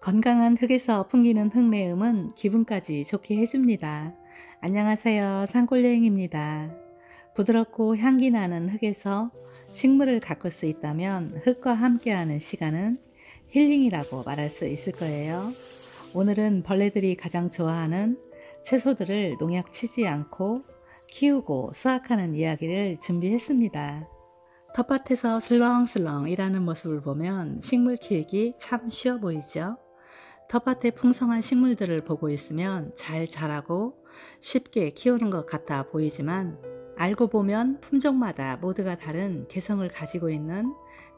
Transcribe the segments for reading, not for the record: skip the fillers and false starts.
건강한 흙에서 풍기는 흙내음은 기분까지 좋게 해줍니다. 안녕하세요. 산골여행입니다. 부드럽고 향기 나는 흙에서 식물을 가꿀 수 있다면 흙과 함께하는 시간은 힐링이라고 말할 수 있을 거예요. 오늘은 벌레들이 가장 좋아하는 채소들을 농약 치지 않고 키우고 수확하는 이야기를 준비했습니다. 텃밭에서 슬렁슬렁 일하는 모습을 보면 식물 키우기 참 쉬워 보이죠? 텃밭의 풍성한 식물들을 보고 있으면 잘 자라고 쉽게 키우는 것 같아 보이지만 알고 보면 품종마다 모두가 다른 개성을 가지고 있는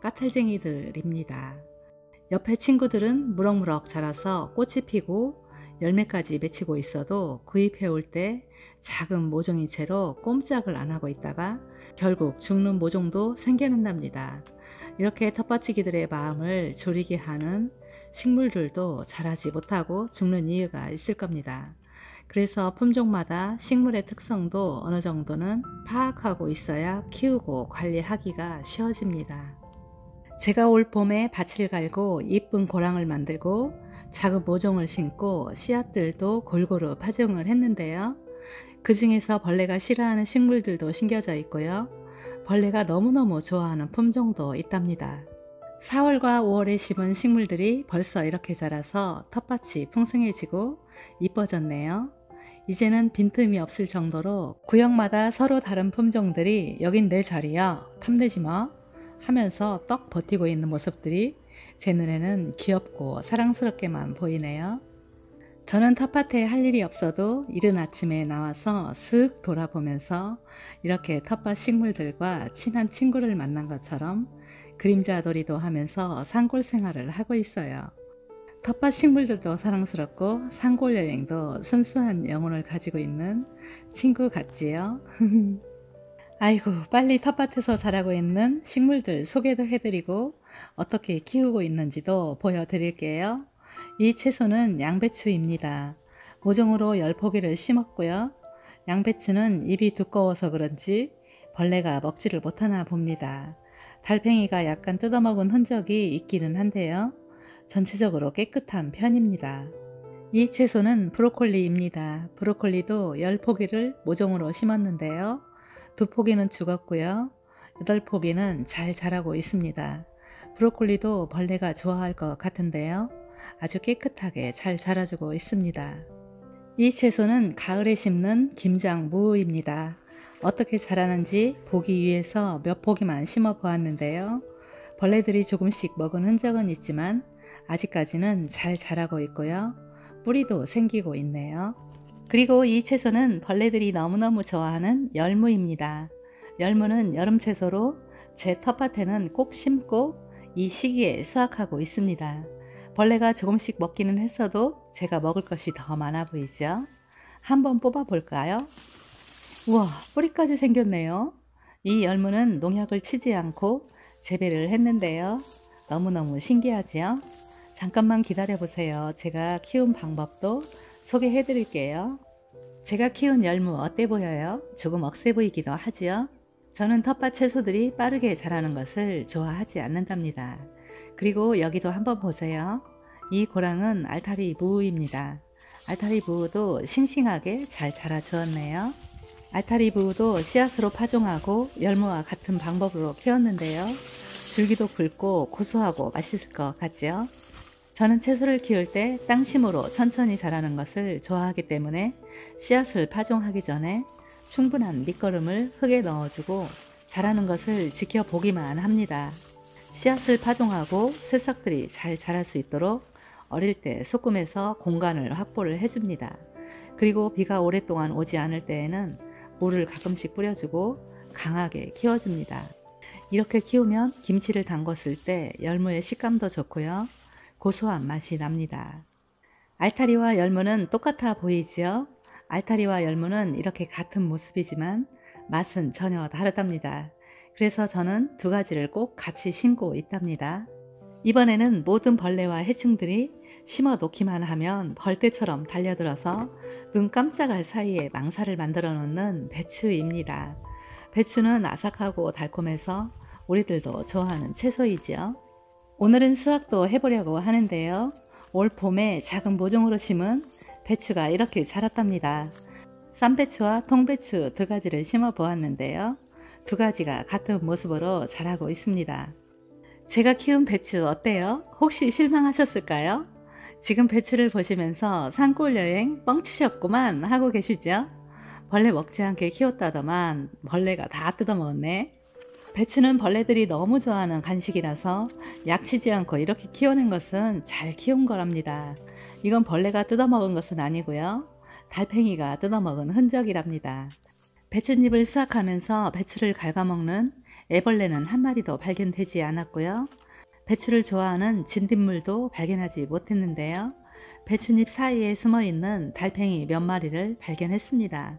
까탈쟁이들입니다. 옆에 친구들은 무럭무럭 자라서 꽃이 피고 열매까지 맺히고 있어도 구입해 올 때 작은 모종인 채로 꼼짝을 안 하고 있다가 결국 죽는 모종도 생겨난답니다. 이렇게 텃밭지기들의 마음을 졸이게 하는 식물들도 자라지 못하고 죽는 이유가 있을 겁니다. 그래서 품종마다 식물의 특성도 어느 정도는 파악하고 있어야 키우고 관리하기가 쉬워집니다. 제가 올 봄에 밭을 갈고 이쁜 고랑을 만들고 작은 모종을 심고 씨앗들도 골고루 파종을 했는데요. 그 중에서 벌레가 싫어하는 식물들도 심겨져 있고요. 벌레가 너무너무 좋아하는 품종도 있답니다. 4월과 5월에 심은 식물들이 벌써 이렇게 자라서 텃밭이 풍성해지고 이뻐졌네요. 이제는 빈틈이 없을 정도로 구역마다 서로 다른 품종들이 여긴 내 자리야 탐내지 마 하면서 떡 버티고 있는 모습들이 제 눈에는 귀엽고 사랑스럽게만 보이네요. 저는 텃밭에 할 일이 없어도 이른 아침에 나와서 슥 돌아보면서 이렇게 텃밭 식물들과 친한 친구를 만난 것처럼 그림자돌이도 하면서 산골 생활을 하고 있어요. 텃밭 식물들도 사랑스럽고 산골 여행도 순수한 영혼을 가지고 있는 친구 같지요? 아이고, 빨리 텃밭에서 자라고 있는 식물들 소개도 해드리고 어떻게 키우고 있는지도 보여드릴게요. 이 채소는 양배추입니다. 모종으로 10포기를 심었고요. 양배추는 잎이 두꺼워서 그런지 벌레가 먹지를 못하나 봅니다. 달팽이가 약간 뜯어먹은 흔적이 있기는 한데요. 전체적으로 깨끗한 편입니다. 이 채소는 브로콜리입니다. 브로콜리도 10포기를 모종으로 심었는데요. 2포기는 죽었고요. 8포기는 잘 자라고 있습니다. 브로콜리도 벌레가 좋아할 것 같은데요. 아주 깨끗하게 잘 자라주고 있습니다. 이 채소는 가을에 심는 김장무입니다. 어떻게 자라는지 보기 위해서 몇 포기만 심어 보았는데요. 벌레들이 조금씩 먹은 흔적은 있지만 아직까지는 잘 자라고 있고요. 뿌리도 생기고 있네요. 그리고 이 채소는 벌레들이 너무너무 좋아하는 열무입니다. 열무는 여름 채소로 제 텃밭에는 꼭 심고 이 시기에 수확하고 있습니다. 벌레가 조금씩 먹기는 했어도 제가 먹을 것이 더 많아 보이죠? 한번 뽑아 볼까요? 우와, 뿌리까지 생겼네요. 이 열무는 농약을 치지 않고 재배를 했는데요. 너무너무 신기하지요? 잠깐만 기다려 보세요. 제가 키운 방법도 소개해 드릴게요. 제가 키운 열무 어때 보여요? 조금 억세 보이기도 하지요? 저는 텃밭 채소들이 빠르게 자라는 것을 좋아하지 않는답니다. 그리고 여기도 한번 보세요. 이 고랑은 알타리 무입니다. 알타리 무도 싱싱하게 잘 자라 주었네요. 알타리 무도 씨앗으로 파종하고 열무와 같은 방법으로 키웠는데요. 줄기도 굵고 고소하고 맛있을 것 같지요? 저는 채소를 키울 때 땅심으로 천천히 자라는 것을 좋아하기 때문에 씨앗을 파종하기 전에 충분한 밑거름을 흙에 넣어주고 자라는 것을 지켜보기만 합니다. 씨앗을 파종하고 새싹들이 잘 자랄 수 있도록 어릴 때 소금해서 공간을 확보를 해줍니다. 그리고 비가 오랫동안 오지 않을 때에는 물을 가끔씩 뿌려주고 강하게 키워줍니다. 이렇게 키우면 김치를 담궜을 때 열무의 식감도 좋고요. 고소한 맛이 납니다. 알타리와 열무는 똑같아 보이지요? 알타리와 열무는 이렇게 같은 모습이지만 맛은 전혀 다르답니다. 그래서 저는 두 가지를 꼭 같이 심고 있답니다. 이번에는 모든 벌레와 해충들이 심어 놓기만 하면 벌떼처럼 달려들어서 눈 깜짝할 사이에 망사를 만들어 놓는 배추입니다. 배추는 아삭하고 달콤해서 우리들도 좋아하는 채소이지요. 오늘은 수학도 해보려고 하는데요. 올 봄에 작은 모종으로 심은 배추가 이렇게 자랐답니다. 쌈배추와 통배추 두 가지를 심어 보았는데요. 두 가지가 같은 모습으로 자라고 있습니다. 제가 키운 배추 어때요? 혹시 실망하셨을까요? 지금 배추를 보시면서 산골 여행 뻥치셨구만 하고 계시죠? 벌레 먹지 않게 키웠다더만 벌레가 다 뜯어먹었네. 배추는 벌레들이 너무 좋아하는 간식이라서 약치지 않고 이렇게 키워낸 것은 잘 키운 거랍니다. 이건 벌레가 뜯어먹은 것은 아니고요. 달팽이가 뜯어먹은 흔적이랍니다. 배춧잎을 수확하면서 배추를 갉아먹는 애벌레는 한 마리도 발견되지 않았고요. 배추를 좋아하는 진딧물도 발견하지 못했는데요. 배춧잎 사이에 숨어있는 달팽이 몇 마리를 발견했습니다.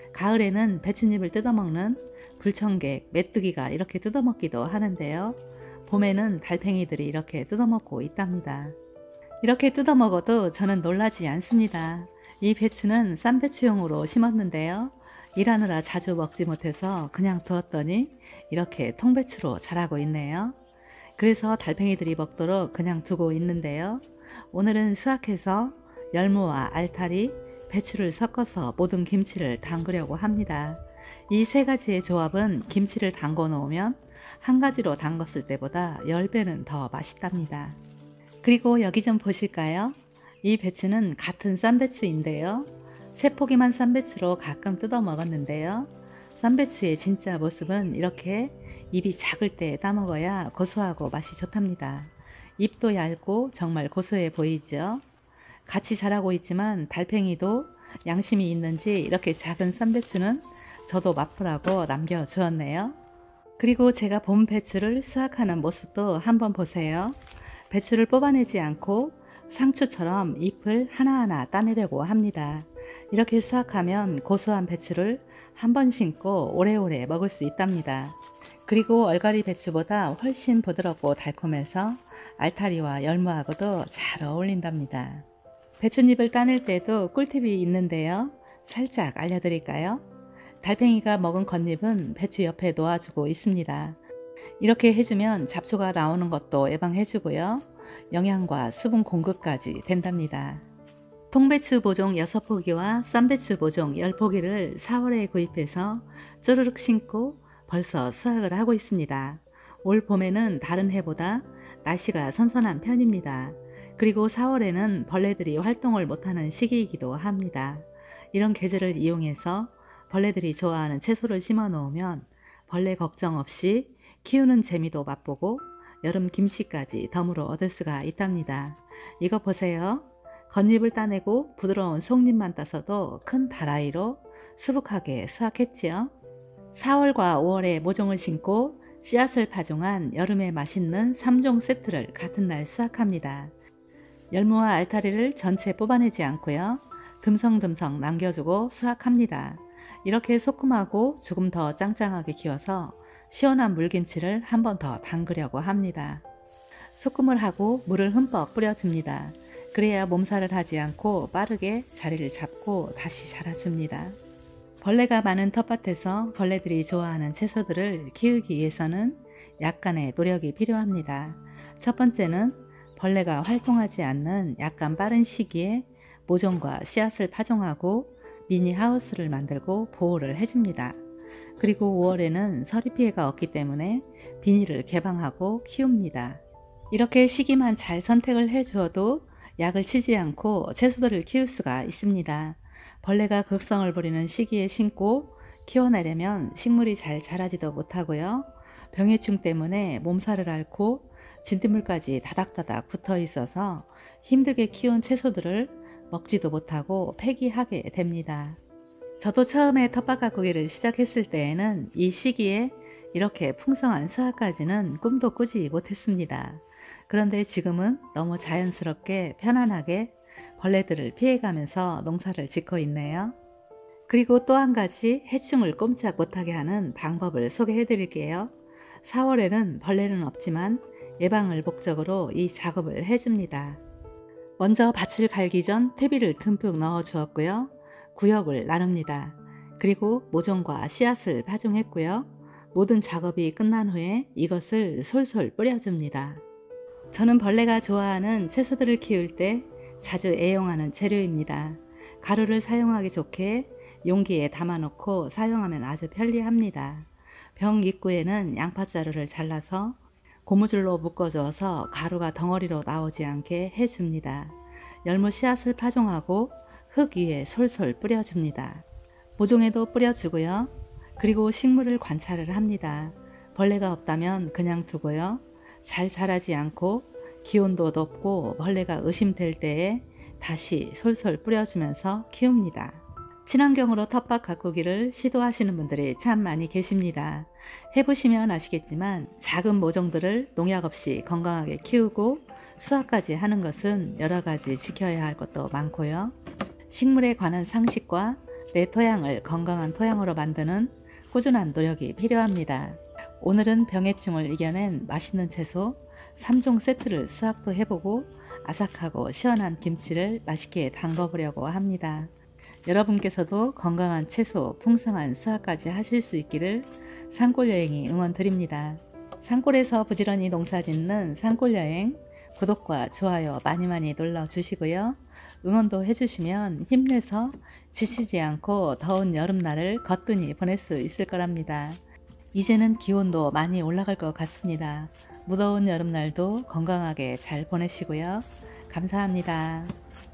가을에는 배춧잎을 뜯어먹는 불청객, 메뚜기가 이렇게 뜯어먹기도 하는데요. 봄에는 달팽이들이 이렇게 뜯어먹고 있답니다. 이렇게 뜯어먹어도 저는 놀라지 않습니다. 이 배추는 쌈배추용으로 심었는데요. 일하느라 자주 먹지 못해서 그냥 두었더니 이렇게 통배추로 자라고 있네요. 그래서 달팽이들이 먹도록 그냥 두고 있는데요. 오늘은 수확해서 열무와 알타리, 배추를 섞어서 모든 김치를 담그려고 합니다. 이 세 가지의 조합은 김치를 담궈 놓으면 한 가지로 담갔을 때보다 10배는 더 맛있답니다. 그리고 여기 좀 보실까요? 이 배추는 같은 쌈배추인데요. 세 포기만 쌈배추로 가끔 뜯어 먹었는데요. 쌈배추의 진짜 모습은 이렇게 잎이 작을 때 따먹어야 고소하고 맛이 좋답니다. 잎도 얇고 정말 고소해 보이죠? 같이 자라고 있지만 달팽이도 양심이 있는지 이렇게 작은 쌈배추는 저도 맛보라고 남겨주었네요. 그리고 제가 봄 배추를 수확하는 모습도 한번 보세요. 배추를 뽑아내지 않고 상추처럼 잎을 하나하나 따내려고 합니다. 이렇게 수확하면 고소한 배추를 한 번 심고 오래오래 먹을 수 있답니다. 그리고 얼갈이 배추보다 훨씬 부드럽고 달콤해서 알타리와 열무하고도 잘 어울린답니다. 배춧잎을 따낼 때도 꿀팁이 있는데요. 살짝 알려드릴까요? 달팽이가 먹은 겉잎은 배추 옆에 놓아주고 있습니다. 이렇게 해주면 잡초가 나오는 것도 예방해주고요. 영양과 수분 공급까지 된답니다. 통배추 보종 6포기와 쌈배추 보종 10포기를 4월에 구입해서 쪼르륵 심고 벌써 수확을 하고 있습니다. 올 봄에는 다른 해보다 날씨가 선선한 편입니다. 그리고 4월에는 벌레들이 활동을 못하는 시기이기도 합니다. 이런 계절을 이용해서 벌레들이 좋아하는 채소를 심어 놓으면 벌레 걱정 없이 키우는 재미도 맛보고 여름 김치까지 덤으로 얻을 수가 있답니다. 이거 보세요. 겉잎을 따내고 부드러운 속잎만 따서도 큰 다라이로 수북하게 수확했지요. 4월과 5월에 모종을 심고 씨앗을 파종한 여름에 맛있는 3종 세트를 같은 날 수확합니다. 열무와 알타리를 전체 뽑아내지 않고요. 듬성듬성 남겨주고 수확합니다. 이렇게 소금하고 조금 더 짱짱하게 키워서 시원한 물김치를 한 번 더 담그려고 합니다. 소금을 하고 물을 흠뻑 뿌려줍니다. 그래야 몸살을 하지 않고 빠르게 자리를 잡고 다시 자라줍니다. 벌레가 많은 텃밭에서 벌레들이 좋아하는 채소들을 키우기 위해서는 약간의 노력이 필요합니다. 첫 번째는 벌레가 활동하지 않는 약간 빠른 시기에 모종과 씨앗을 파종하고 미니 하우스를 만들고 보호를 해줍니다. 그리고 5월에는 서리 피해가 없기 때문에 비닐을 개방하고 키웁니다. 이렇게 시기만 잘 선택을 해주어도 약을 치지 않고 채소들을 키울 수가 있습니다. 벌레가 극성을 부리는 시기에 심고 키워내려면 식물이 잘 자라지도 못하고요. 병해충 때문에 몸살을 앓고 진딧물까지 다닥다닥 붙어 있어서 힘들게 키운 채소들을 먹지도 못하고 폐기하게 됩니다. 저도 처음에 텃밭 가꾸기를 시작했을 때에는 이 시기에 이렇게 풍성한 수확까지는 꿈도 꾸지 못했습니다. 그런데 지금은 너무 자연스럽게 편안하게 벌레들을 피해가면서 농사를 짓고 있네요. 그리고 또 한 가지 해충을 꼼짝 못하게 하는 방법을 소개해 드릴게요. 4월에는 벌레는 없지만 예방을 목적으로 이 작업을 해줍니다. 먼저 밭을 갈기 전 퇴비를 듬뿍 넣어 주었고요. 구역을 나눕니다. 그리고 모종과 씨앗을 파종했고요. 모든 작업이 끝난 후에 이것을 솔솔 뿌려줍니다. 저는 벌레가 좋아하는 채소들을 키울 때 자주 애용하는 재료입니다. 가루를 사용하기 좋게 용기에 담아놓고 사용하면 아주 편리합니다. 병 입구에는 양파자루를 잘라서 고무줄로 묶어줘서 가루가 덩어리로 나오지 않게 해줍니다. 열무 씨앗을 파종하고 흙 위에 솔솔 뿌려줍니다. 모종에도 뿌려주고요. 그리고 식물을 관찰을 합니다. 벌레가 없다면 그냥 두고요. 잘 자라지 않고 기온도 높고 벌레가 의심될 때에 다시 솔솔 뿌려주면서 키웁니다. 친환경으로 텃밭 가꾸기를 시도하시는 분들이 참 많이 계십니다. 해보시면 아시겠지만 작은 모종들을 농약 없이 건강하게 키우고 수확까지 하는 것은 여러 가지 지켜야 할 것도 많고요. 식물에 관한 상식과 내 토양을 건강한 토양으로 만드는 꾸준한 노력이 필요합니다. 오늘은 병해충을 이겨낸 맛있는 채소 3종 세트를 수확도 해보고 아삭하고 시원한 김치를 맛있게 담궈보려고 합니다. 여러분께서도 건강한 채소, 풍성한 수확까지 하실 수 있기를 산골여행이 응원드립니다. 산골에서 부지런히 농사짓는 산골여행 구독과 좋아요 많이 눌러주시고요. 응원도 해주시면 힘내서 지치지 않고 더운 여름날을 거뜬히 보낼 수 있을 거랍니다. 이제는 기온도 많이 올라갈 것 같습니다. 무더운 여름날도 건강하게 잘 보내시고요. 감사합니다.